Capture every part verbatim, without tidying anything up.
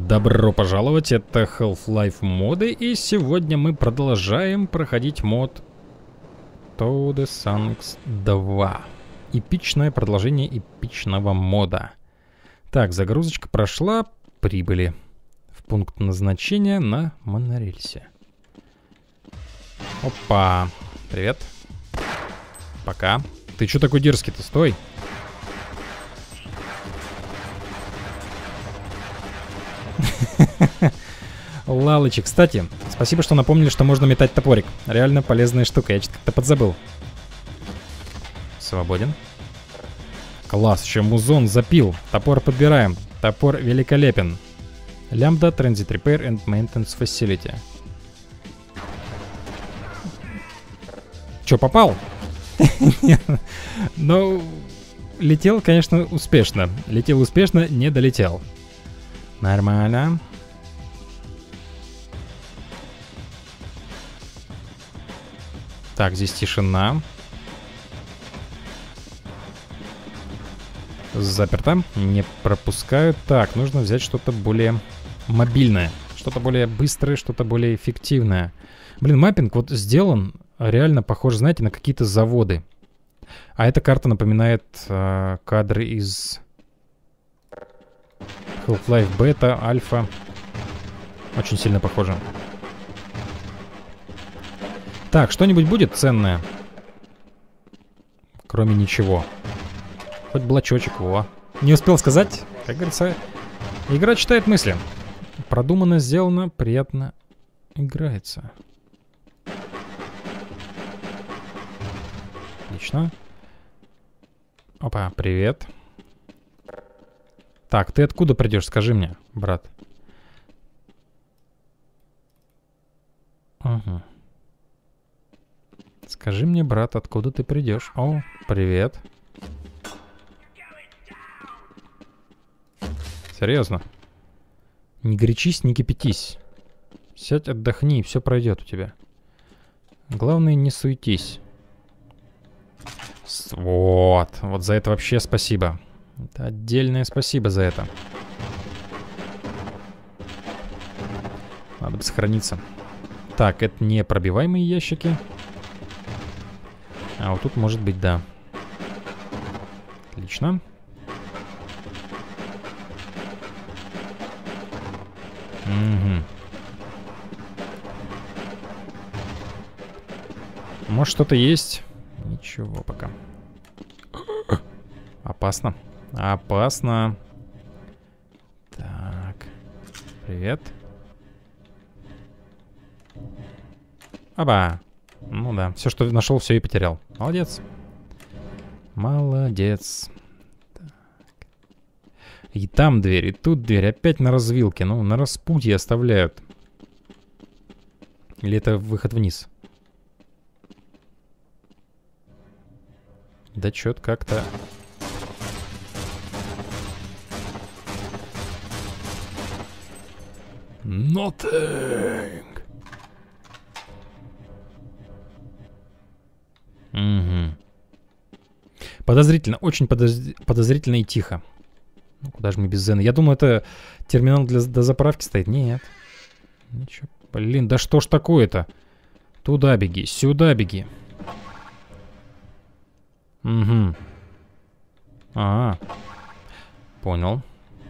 Добро пожаловать, это Half-Life моды, и сегодня мы продолжаем проходить мод To The Sands два. Эпичное продолжение эпичного мода. Так, загрузочка прошла, прибыли в пункт назначения на монорельсе. Опа, привет. Пока. Ты чё такой дерзкий-то, стой. Лалычи, кстати, спасибо, что напомнили, что можно метать топорик. Реально полезная штука, я что-то как-то подзабыл. Свободен. Класс, еще музон запил. Топор подбираем. Топор великолепен. Лямбда, Transit Repair and Maintenance Facility. Че, попал? Ну, летел, конечно, успешно. Летел успешно, не долетел. Нормально. Так, здесь тишина. Заперто. Не пропускаю. Так, нужно взять что-то более мобильное. Что-то более быстрое, что-то более эффективное. Блин, маппинг вот сделан реально похож, знаете, на какие-то заводы. А эта карта напоминает э, кадры из Half-Life Beta, Альфа. Очень сильно похоже. Так, что-нибудь будет ценное? Кроме ничего. Хоть блочочек, во. Не успел сказать. Как говорится, игра читает мысли. Продуманно, сделано, приятно играется. Отлично. Опа, привет. Так, ты откуда придешь, скажи мне, брат. Угу. Скажи мне, брат, откуда ты придешь? О, привет. Серьезно? Не горячись, не кипятись. Сядь, отдохни, и все пройдет у тебя. Главное, не суетись. Вот, вот за это вообще спасибо. Это отдельное спасибо за это. Надо бы сохраниться. Так, это не пробиваемые ящики. А вот тут может быть, да. Отлично. Угу. Может, что-то есть? Ничего пока. Опасно. Опасно. Так. Привет. Оба. Ну да, все, что нашел, все и потерял. Молодец. Молодец. Так. И там дверь, и тут дверь. Опять на развилке. Ну, на распутье оставляют. Или это выход вниз? Да чё-то как-то... Nothing. Угу. Подозрительно, очень подоз... подозрительно и тихо. Ну, куда же мы без Зена? Я думаю, это терминал для дозаправки стоит. Нет. Ничего. Блин, да что ж такое-то? Туда беги, сюда беги. Угу. А, понял.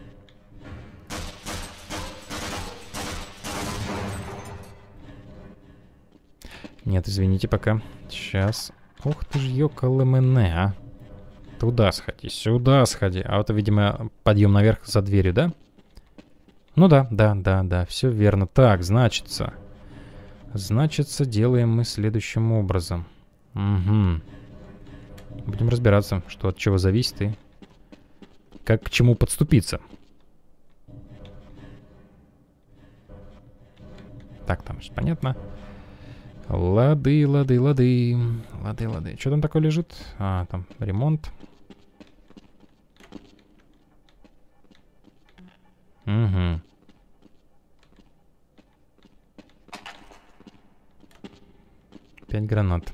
Нет, извините пока. Сейчас. Ух ты ж, ёкалэмэне, а. Туда сходи, сюда сходи. А вот, видимо, подъем наверх за дверью, да? Ну да, да, да, да, все верно. Так, значится. Значится, делаем мы следующим образом. Угу. Будем разбираться, что от чего зависит и как к чему подступиться. Так, там все понятно. Лады, лады, лады. Лады, лады. Что там такое лежит? А, там ремонт. Угу. Пять гранат.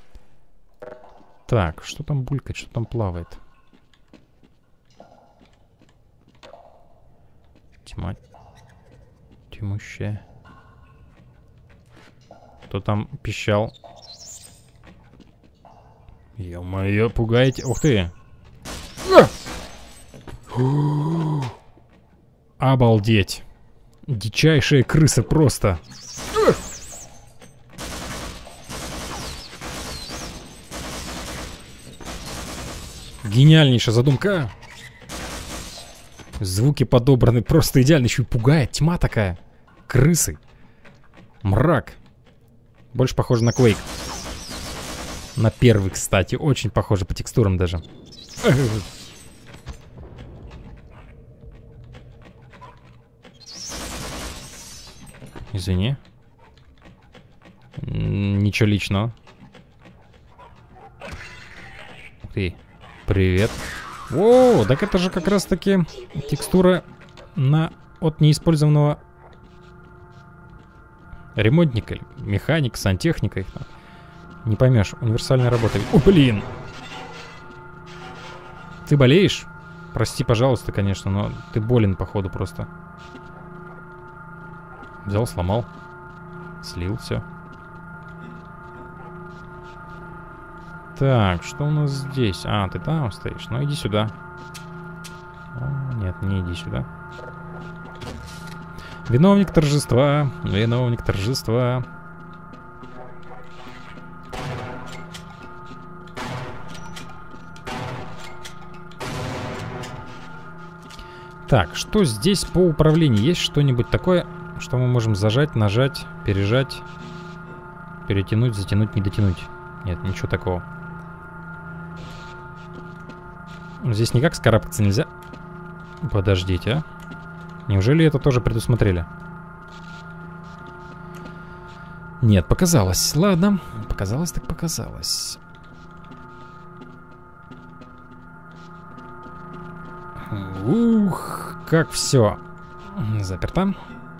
Так, что там булькает, что там плавает? Мать. Тимуще. Кто там пищал? Ё-моё, пугаете. Ух ты. Обалдеть. Дичайшая крыса просто. Гениальнейшая задумка. Звуки подобраны просто идеально. Еще и пугает. Тьма такая. Крысы. Мрак. Больше похоже на Quake. На первый, кстати. Очень похоже по текстурам даже. Извини. Ничего личного. Ух ты. Привет. О, так это же как раз таки текстура на от неиспользованного ремонтника, или механика, сантехника. Их там. Не поймешь, универсальная работа. О, блин! Ты болеешь? Прости, пожалуйста, конечно, но ты болен, походу, просто. Взял, сломал. Слил, все. Так, что у нас здесь? А, ты там стоишь. Ну, иди сюда. О, нет, не иди сюда. Виновник торжества. Виновник торжества. Так, что здесь по управлению? Есть что-нибудь такое, что мы можем зажать, нажать, пережать, перетянуть, затянуть, не дотянуть? Нет, ничего такого. Здесь никак скарабкаться нельзя. Подождите, а? Неужели это тоже предусмотрели? Нет, показалось. Ладно, показалось так показалось. Ух, как все заперто.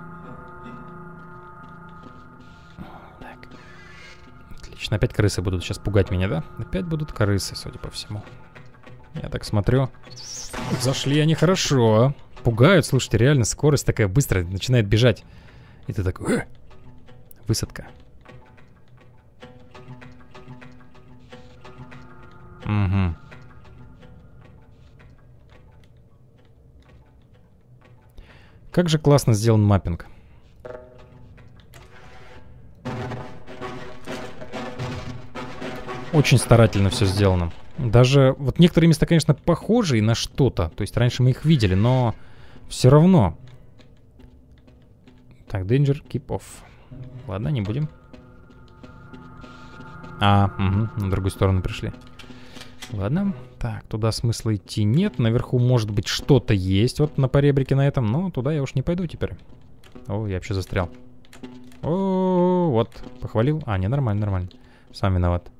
Так. Отлично, опять крысы будут сейчас пугать меня, да? Опять будут крысы, судя по всему. Я так смотрю. Зашли они хорошо. Пугают, слушайте, реально скорость такая быстрая, начинает бежать. И ты такой... Э! Высадка. Угу. Как же классно сделан маппинг. Очень старательно все сделано. Даже вот некоторые места, конечно, похожие на что-то. То есть раньше мы их видели, но все равно. Так, danger, keep off. Ладно, не будем. А, угу, на другую сторону пришли. Ладно. Так, туда смысла идти нет. Наверху, может быть, что-то есть. Вот на поребрике на этом. Но туда я уж не пойду теперь. О, я вообще застрял. О, вот, похвалил. А, не, нормально, нормально. Сам виноват.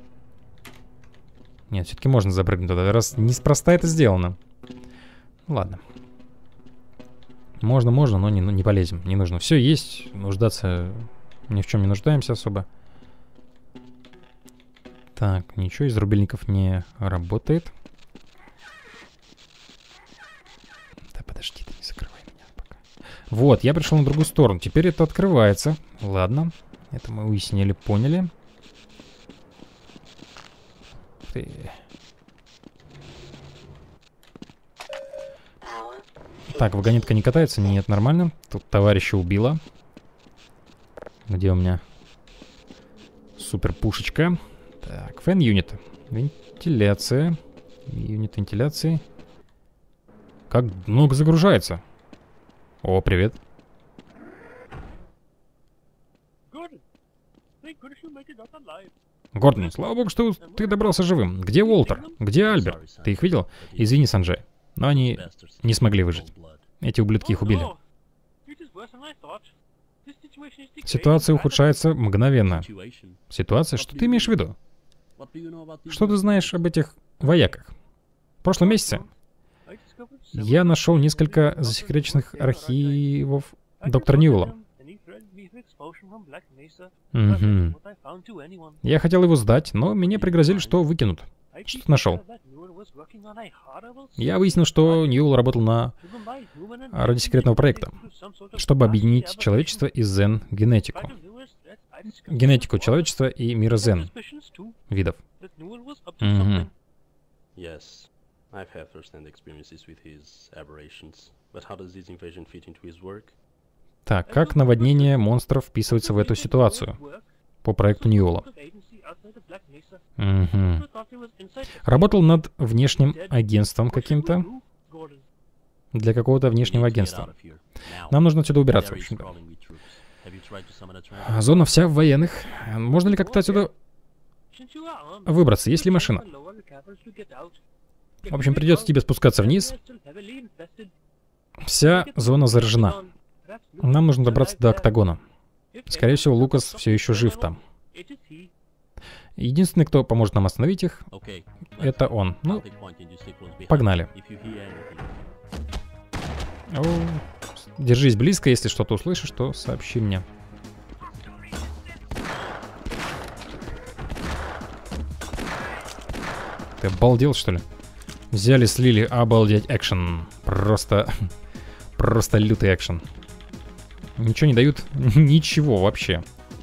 Нет, все-таки можно запрыгнуть туда, раз неспроста это сделано. Ладно. Можно, можно, но не, не полезем. Не нужно. Все есть, нуждаться ни в чем не нуждаемся особо. Так, ничего из рубильников не работает. Да подожди, ты не закрывай меня пока. Вот, я пришел на другую сторону. Теперь это открывается. Ладно, это мы уяснили, поняли. Ты... Так, вагонетка не катается? Нет, нормально. Тут товарища убила. Где у меня супер пушечка? Так, фэн-юнит. Вентиляция. Юнит вентиляции. Как много загружается. О, привет. Гордон, слава богу, что ты добрался живым. Где Уолтер? Где Альберт? Ты их видел? Извини, Санджай, но они не смогли выжить. Эти ублюдки их убили. Ситуация ухудшается мгновенно. Ситуация? Что ты имеешь в виду? Что ты знаешь об этих вояках? В прошлом месяце я нашел несколько засекреченных архивов доктора Ньюэлла. Угу. Я хотел его сдать, но мне пригрозили, что выкинут. Что ты нашел? Я выяснил, что Ньюэлл работал на... ради секретного проекта, чтобы объединить человечество и Зен-генетику. Генетику человечества и мира Зен видов. Угу. Так, как наводнение монстров вписывается в эту ситуацию по проекту Ньюэлла? Угу. Работал над внешним агентством каким-то. Для какого-то внешнего агентства. Нам нужно отсюда убираться, в общем-то. Зона вся в военных. Можно ли как-то отсюда выбраться? Есть ли машина? В общем, придется тебе спускаться вниз. Вся зона заражена. Нам нужно добраться до октагона. Скорее всего, Лукас все еще жив там. Единственный, кто поможет нам остановить их, это он. Ну, погнали. О, держись близко, если что-то услышишь, то сообщи мне. Ты обалдел, что ли? Взяли, слили, обалдеть, экшен. Просто, просто лютый экшен. Ничего не дают, ничего вообще.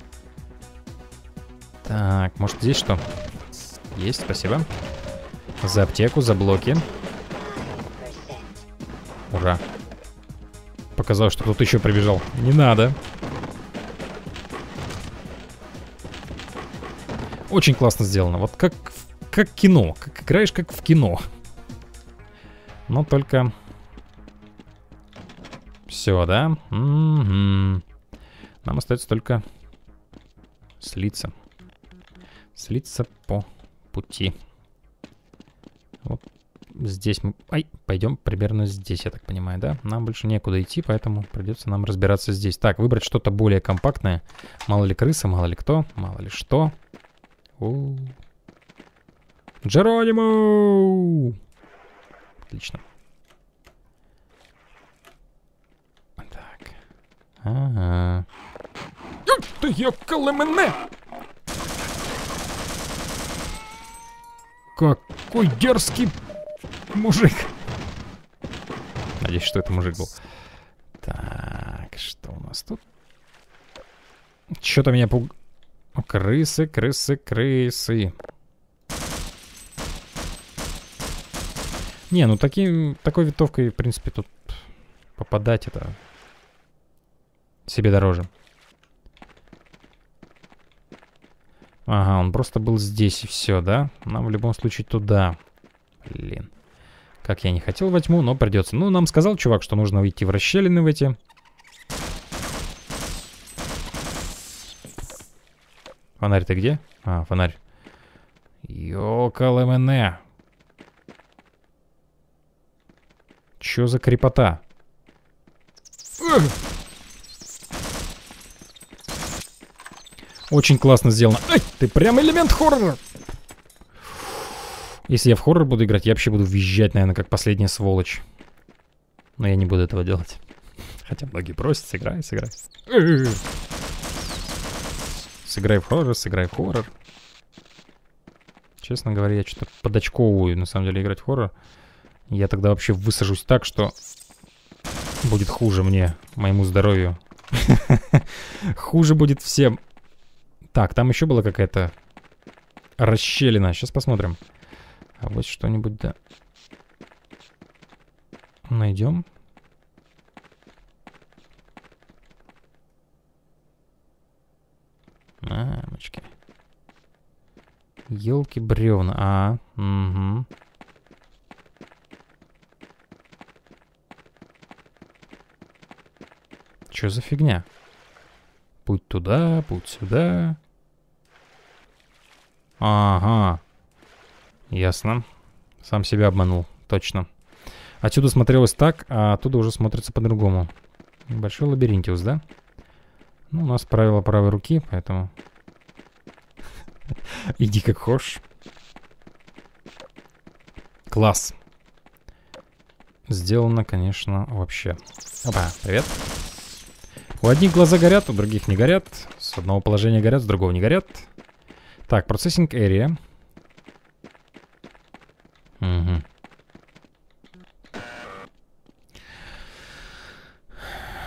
Так, может здесь что? Есть, спасибо. За аптеку, за блоки. Ура. Показалось, что кто-то еще прибежал. Не надо. Очень классно сделано. Вот как, как кино. Как играешь, как в кино. Но только... Все, да? Угу. Нам остается только слиться. Слиться по пути. Вот здесь мы... Ай, пойдем примерно здесь, я так понимаю, да? Нам больше некуда идти, поэтому придется нам разбираться здесь. Так, выбрать что-то более компактное. Мало ли крысы, мало ли кто, мало ли что. У-у-у. Джеронимо! Отлично. Так. Ага. Ты ёкало мене! Какой дерзкий мужик. Надеюсь, что это мужик был. Так, что у нас тут? Что-то меня пуг... Крысы, крысы, крысы. Не, ну таким, такой винтовкой, в принципе, тут попадать это себе дороже. Ага, он просто был здесь и все, да? Нам в любом случае туда. Блин. Как я не хотел, возьму, но придется. Ну, нам сказал чувак, что нужно идти в расщелины в эти. Фонарь ты где? А, фонарь. Ёкалэмэне. Чё за крепота? Ugh! Очень классно сделано. Ай, ты прям элемент хоррора. Если я в хоррор буду играть, я вообще буду визжать, наверное, как последняя сволочь. Но я не буду этого делать. Хотя многие просят, сыграй, сыграй. Сыграй в хоррор, сыграй в хоррор. Честно говоря, я что-то подочковываю, на самом деле, играть в хоррор. Я тогда вообще высажусь так, что будет хуже мне, моему здоровью. Хуже будет всем. Так, там еще была какая-то расщелина. Сейчас посмотрим. А вот что-нибудь, да. Найдем. А, мочки. Елки бревна. А, угу. Что за фигня? Путь туда, путь сюда. Ага. Ясно. Сам себя обманул. Точно. Отсюда смотрелось так, а оттуда уже смотрится по-другому. Большой лабиринтиус, да? Ну, у нас правило правой руки, поэтому... Иди как хочешь. Класс. Сделано, конечно, вообще. Опа, привет. У одних глаза горят, у других не горят. С одного положения горят, с другого не горят. Так, процессинг area. Угу.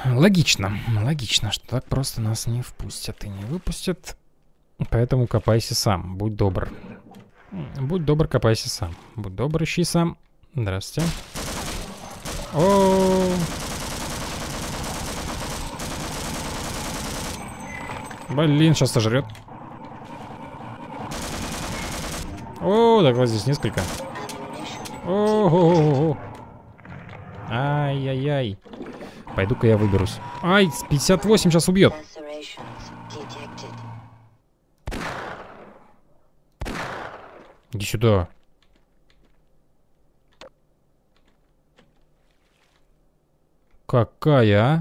Логично, логично, что так просто нас не впустят и не выпустят. Поэтому копайся сам, будь добр. Будь добр, копайся сам. Будь добр, ищи сам. Здравствуйте. О, блин, сейчас сожрет. О, так вот здесь несколько. О-о-о-о. Ай-яй-яй. Пойду-ка я выберусь. Ай, с пятьдесят восемь сейчас убьет. Иди сюда. Какая, а?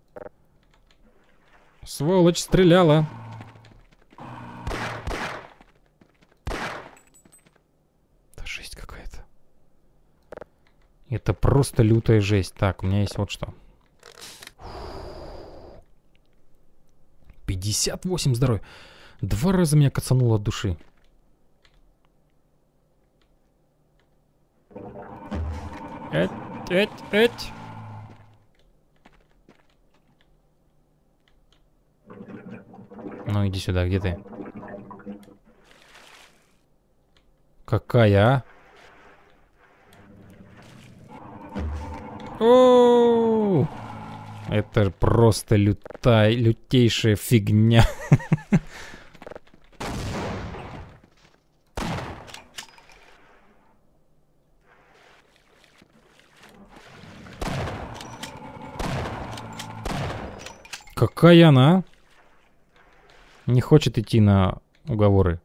Сволочь стреляла. Это жесть какая-то. Это просто лютая жесть. Так, у меня есть вот что. пятьдесят восемь здоровья. Два раза меня кацануло от души. Эть, эть, эть. Ну, иди сюда, где ты? Какая, а? О, это просто лютая, лютейшая фигня. Какая она? Не хочет идти на уговоры.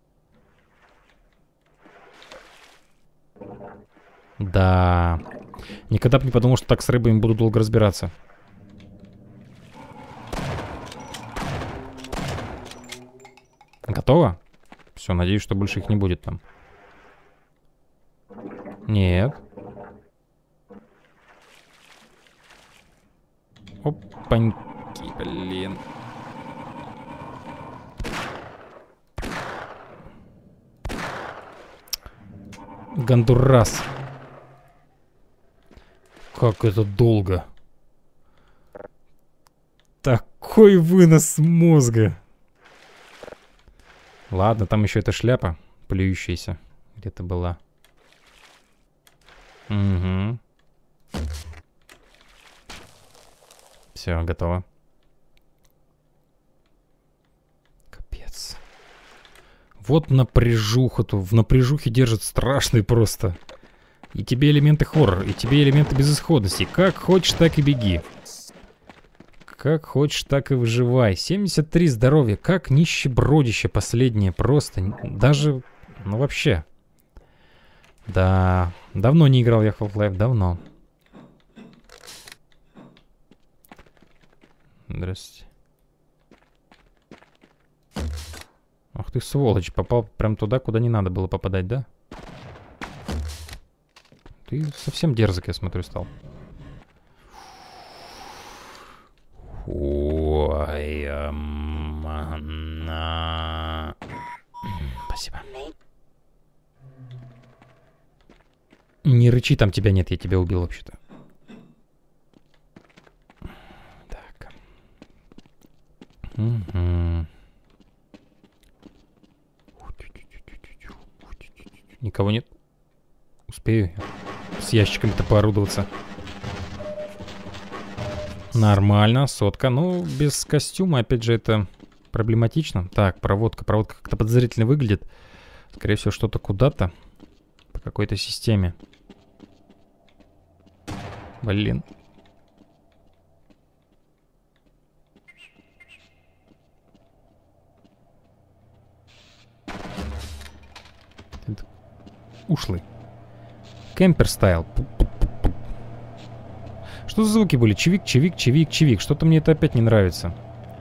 Да. Никогда бы не подумал, что так с рыбами буду долго разбираться. Готово? Все, надеюсь, что больше их не будет там. Нет. Опаньки, блин. Гондурас. Как это долго. Такой вынос мозга. Ладно, там еще эта шляпа плюющаяся где-то была. Угу. Все, готово. Капец. Вот напряжуха-то. В напряжухе держит страшный просто. И тебе элементы хоррора, и тебе элементы безысходности. Как хочешь, так и беги. Как хочешь, так и выживай. семьдесят три здоровья. Как нищебродище последнее просто. Даже, ну вообще. Да, давно не играл я в Half-Life, давно. Здрасте. Ах ты сволочь, попал прям туда, куда не надо было попадать, да? Ты совсем дерзок, я смотрю, стал. Ой, мана. Спасибо. Не рычи, там тебя нет, я тебя убил вообще-то. Так. Угу. Никого нет? Успею с ящиками-то поорудоваться. Нормально, сотка. Ну, без костюма, опять же, это проблематично. Так, проводка. Проводка как-то подозрительно выглядит. Скорее всего, что-то куда-то. По какой-то системе. Блин. Ушлый. Кемпер стайл. Что за звуки были? Чевик, чевик, чевик, чевик. Что-то мне это опять не нравится.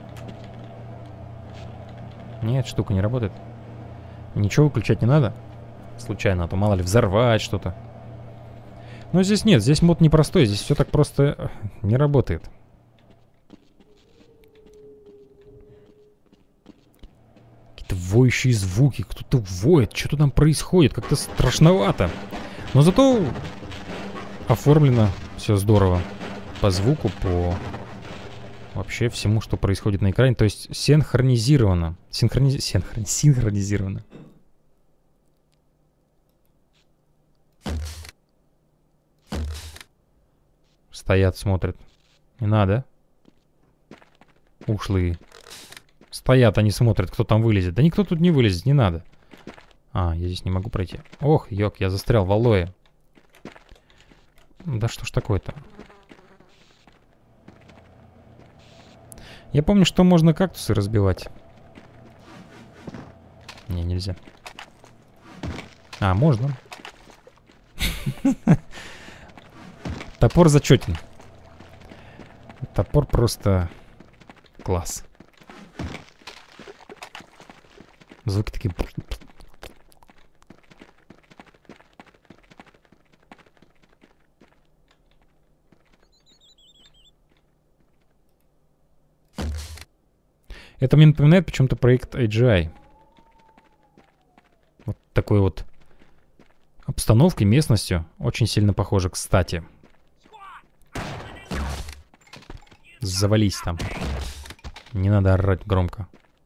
Нет, штука не работает. Ничего выключать не надо. Случайно, а то мало ли взорвать что-то. Но здесь нет, здесь мод непростой. Здесь все так просто не работает. Какие-то воющие звуки. Кто-то воет. Что-то там происходит. Как-то страшновато. Но зато оформлено все здорово. По звуку, по вообще всему, что происходит на экране. То есть синхронизировано. Синхрониз... Синхрон... Синхронизировано. Стоят, смотрят. Не надо. Ушлые. Стоят, они смотрят, кто там вылезет. Да никто тут не вылезет, не надо. А, я здесь не могу пройти. Ох, ёк, я застрял в алоэ. Да что ж такое-то? Я помню, что можно кактусы разбивать. Не, нельзя. А, можно. Топор зачетен. Топор просто класс. Звуки такие... Это мне напоминает почему-то проект эй джи ай. Вот такой вот обстановкой, местностью. Очень сильно похоже, кстати. Завались там. Не надо орать громко.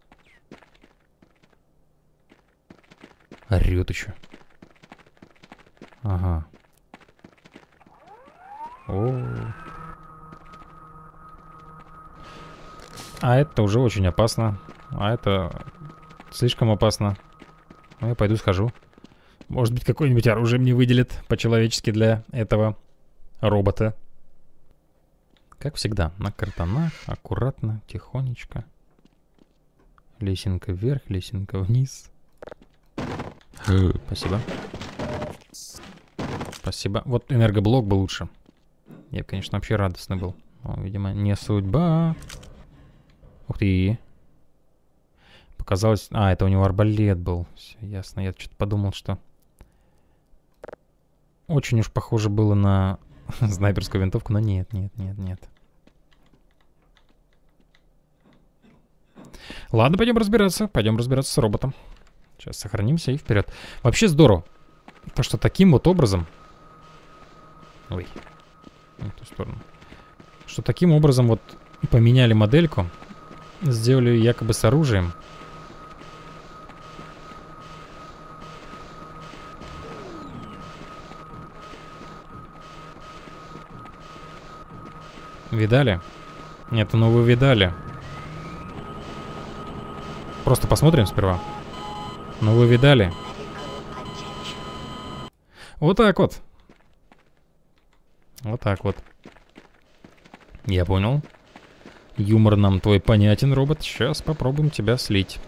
Орёт еще. Ага. О. А это уже очень опасно. А это слишком опасно. Ну, я пойду схожу. Может быть, какое-нибудь оружие мне выделят по-человечески для этого робота. Как всегда, на картонах, аккуратно, тихонечко. Лесенка вверх, лесенка вниз. Спасибо. Спасибо. Вот энергоблок был лучше. Я, конечно, вообще радостный был. Но, видимо, не судьба. Ух ты. Показалось... А, это у него арбалет был. Все ясно. Я что-то подумал, что... Очень уж похоже было на снайперскую винтовку, но нет, нет, нет, нет. Ладно, пойдем разбираться. Пойдем разбираться с роботом. Сейчас сохранимся и вперед. Вообще здорово. То, что таким вот образом... Ой. Не в ту сторону. Что таким образом вот поменяли модельку. Сделали ее якобы с оружием. Видали? Нет, ну вы видали. Просто посмотрим сперва. Ну вы видали? Вот так вот. Вот так вот. Я понял. Юмор нам твой понятен, робот. Сейчас попробуем тебя слить.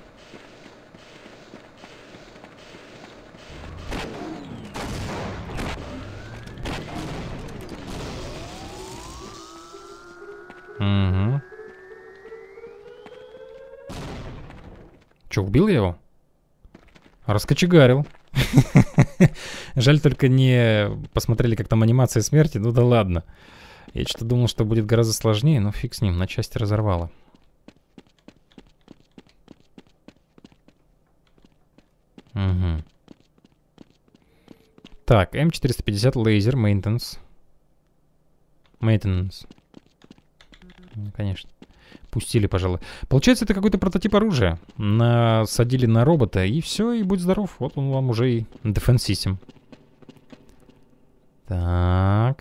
Угу. Че, убил я его? Раскочегарил. Жаль, только не посмотрели, как там анимация смерти. Ну да ладно. Я что-то думал, что будет гораздо сложнее, но фиг с ним, на части разорвало. Угу. Так, эм четыреста пятьдесят лазер, maintenance. Maintenance. Ну, конечно. Пустили, пожалуй. Получается, это какой-то прототип оружия. Насадили на робота, и все, и будь здоров. Вот он вам уже и Defense System. Так.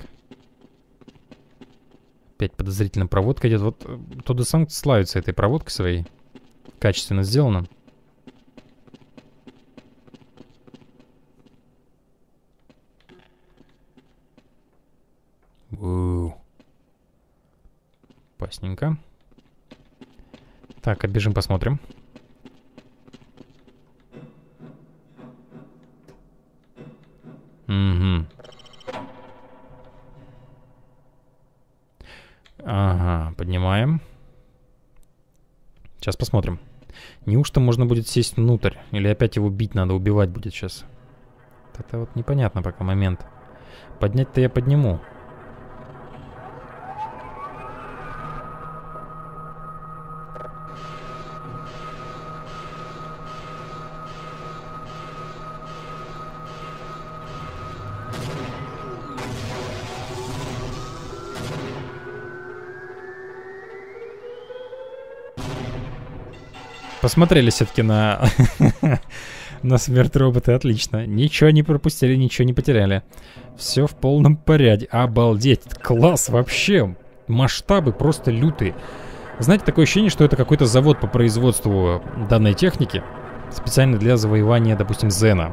Опять подозрительно проводка идет. Вот Тодесанг славится этой проводкой своей. Качественно сделано. У-у-у. Опасненько. Так, отбежим, посмотрим. Угу. Ага, поднимаем. Сейчас посмотрим. Неужто можно будет сесть внутрь? Или опять его бить надо, убивать будет сейчас? Это вот непонятно пока момент. Поднять-то я подниму. Посмотрели все-таки на... на смерть робота, отлично. Ничего не пропустили, ничего не потеряли. Все в полном порядке. Обалдеть. Класс вообще. Масштабы просто лютые. Знаете, такое ощущение, что это какой-то завод по производству данной техники. Специально для завоевания, допустим, Зена.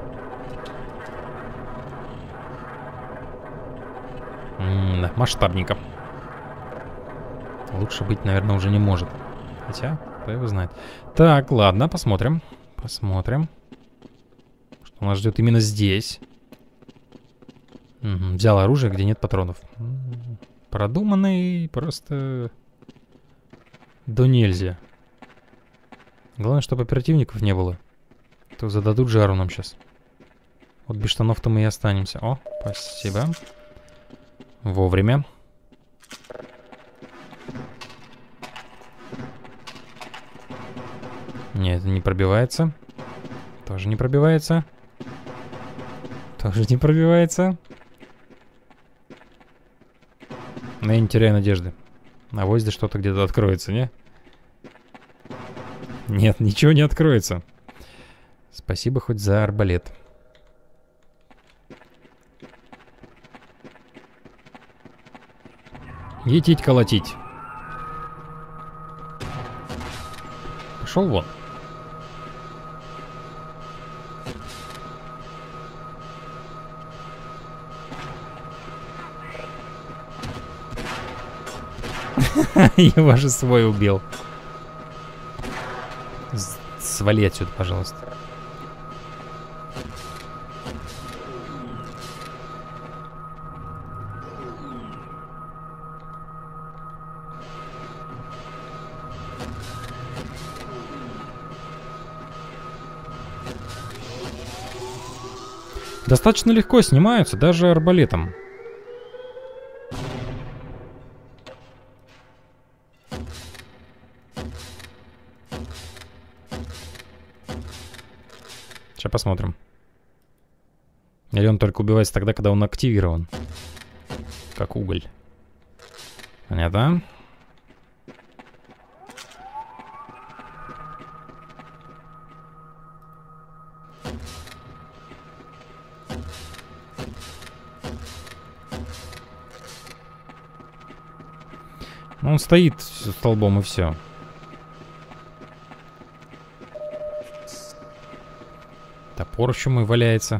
М-да, масштабненько. Лучше быть, наверное, уже не может. Хотя, кто его знает. Так, ладно, посмотрим. Посмотрим. Что нас ждет именно здесь. Угу, взял оружие, где нет патронов. Продуманный просто... Да нельзя. Главное, чтобы оперативников не было. То зададут жару нам сейчас. Вот без штанов-то мы и останемся. О, спасибо. Вовремя. Нет, это не пробивается. Тоже не пробивается. Тоже не пробивается. Но я не теряю надежды. На возде что-то где-то откроется, не? Нет, ничего не откроется. Спасибо хоть за арбалет. Етить колотить. Пошел вон. Его же свой убил. Свали отсюда, пожалуйста. Достаточно легко снимаются, даже арбалетом. Сейчас посмотрим. Или он только убивается тогда, когда он активирован. Как уголь. Понятно? Ну, он стоит столбом и все. Топор еще мой валяется.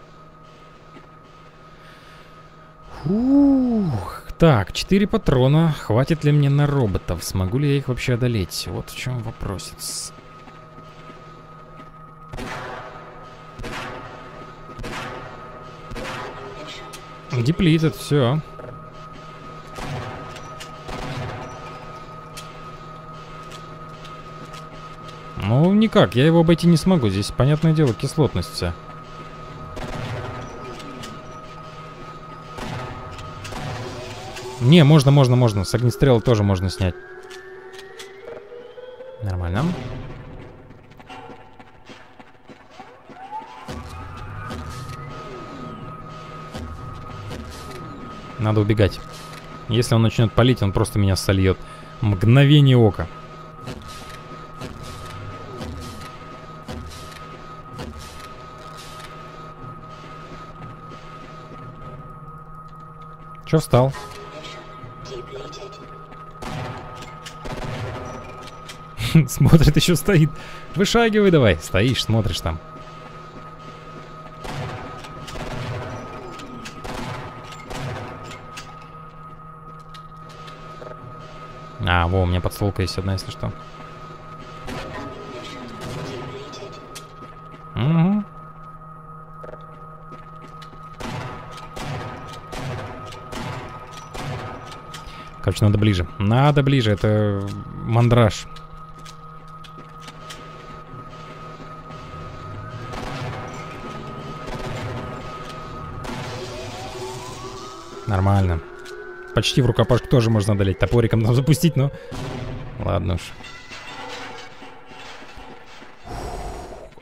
Фух. Так, четыре патрона. Хватит ли мне на роботов? Смогу ли я их вообще одолеть? Вот в чем вопросец. Деплитит, все. Ну, никак, я его обойти не смогу. Здесь, понятное дело, кислотность вся. Не, можно, можно, можно. С огнестрела тоже можно снять. Нормально. Надо убегать. Если он начнет палить, он просто меня сольет. Мгновение ока. Че встал? Смотрит, еще стоит. Вышагивай давай. Стоишь, смотришь там. А, во, у меня подстволка есть одна, если что. Угу. Короче, надо ближе. Надо ближе, это мандраж. Нормально. Почти в рукопашку тоже можно одолеть. Топориком надо запустить, но... Ладно уж.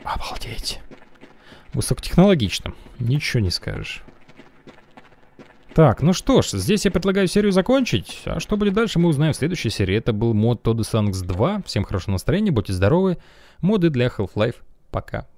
Обалдеть. Высокотехнологично. Ничего не скажешь. Так, ну что ж, здесь я предлагаю серию закончить. А что будет дальше, мы узнаем в следующей серии. Это был мод Todosanx два. Всем хорошего настроения, будьте здоровы. Моды для Half-Life. Пока.